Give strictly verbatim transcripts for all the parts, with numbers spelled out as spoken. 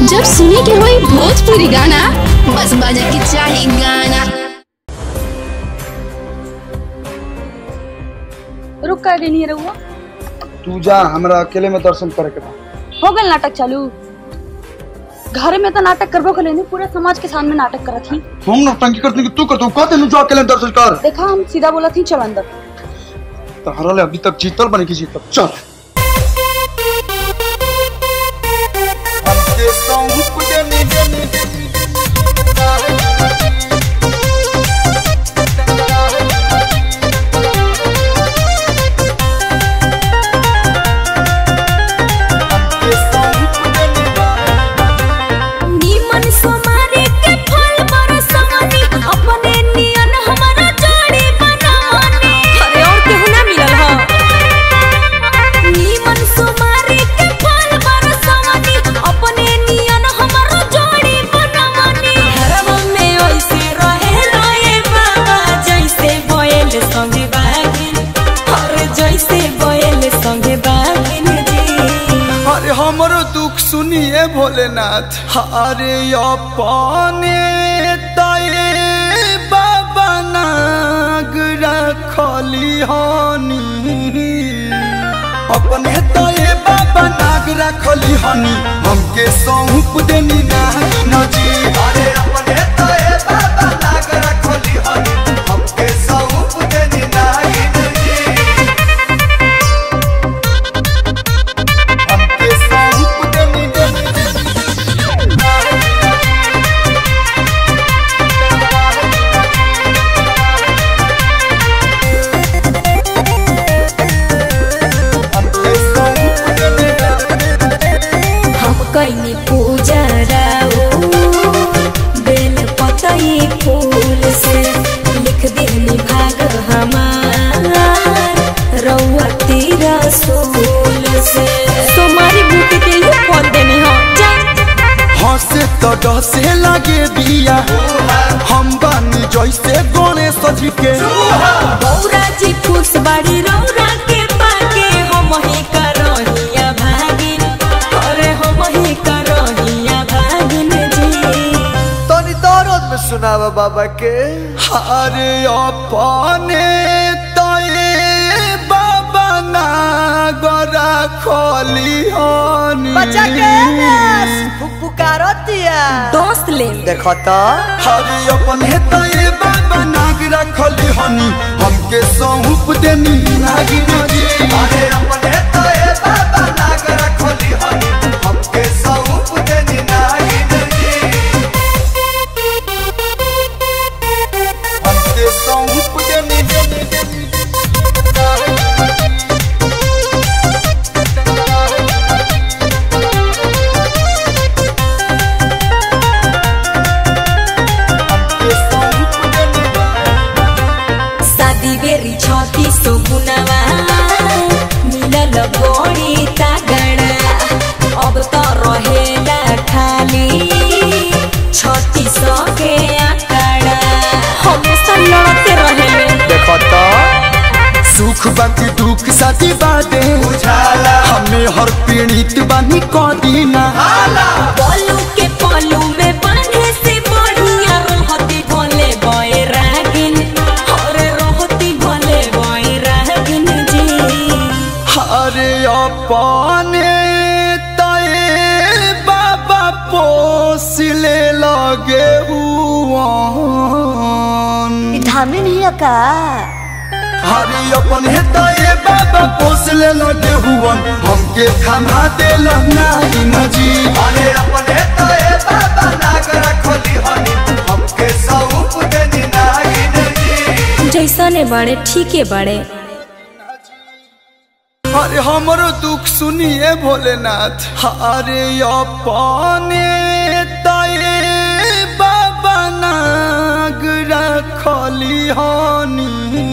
जब सुने के होई भोजपुरी गाना बस बजे के चाहे गाना। रुक कर नहीं रहुआ, तू जा, हमरा अकेले में दर्शन करे के बा। हो गल नाटक चालू। घर में तो नाटक करबो खले नहीं, पूरे समाज के सामने नाटक करत ही। हम नौटंकी करते कि तू करतो, कहते नु जो अकेले दर्शन कर। देखा हम सीधा बोला थी चल अंदर। तो हरले अभी तक जीतल बने की जीतल, चल। हमके सौंप देनी देनी हमरो दुख सुनिए भोलेनाथ। अरे अपने तये बाबा नाग रखली हनी, अपने तये बाबा नाग रखली हनी, हमके सौंप देनी नाग जी। अरे अपने तये बाबा नाग रखली हनी, हमके सौंप देनी नाग जी। कईनी पूजा राओ बेल पतई फूल से, लिख देनी भाग हमार रउआ तेरा सोल से। सोमारी बूटी के लिए फल देनी हो जा। हंसे तो डसे लगे बिया, हम बानी जैसे गणेश जी के। गौरा जी खुश बाड़ी रौरा के पाके, हम ही करहिया भागिन। अरे हम ही करहिया भागिन जी। तनी दर्द में सुनावा बाबा के। अरे अपने तये बाबा नागरा खोली हनी, बच्चा के पुकारतिया दोस्त ले देखो तो। अरे अपने तये बाबा नाग रखली हनी, हमके सौंप देनी नागिन जी। अरे अपने तये बाबा नाग रखली हनी, हमके सौंप देनी नागिन जी। हमके सौंप देनी देनी देनी छती सुगुनवा मिलल बड़ी तगड़ा, अब तो रहेला खाली छती सौ के आंकड़ा। हमेशा लड़ते रहेले देखो तो। सुख बाकी दुख साथी बाटे बुझाला, हमें हर पीड़ित बानी को दीना। पलू के पलू में बांधे से बढ़िया रहती भोले बॉय रागिन। अरे अपने तये बाबा पोसले लगे हुआ धामी नहीं का। अरे अपने तये बाबा पोसले लगे हुआ, हमके खाना देला नागिन जी। अरे अपने तये बाबा नाग रखली हनी, हमके सौंप देनी नागिन जी। जैसा ने बाड़े ठीक है बाड़े। अरे हमरो दुख सुनिए भोलेनाथ। अरे अपने तये बाबा नाग रखली हनी,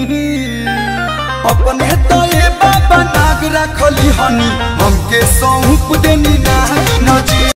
अपने तये बाबा नाग रखली हनी, हमके सौंप देनी नागिन जी।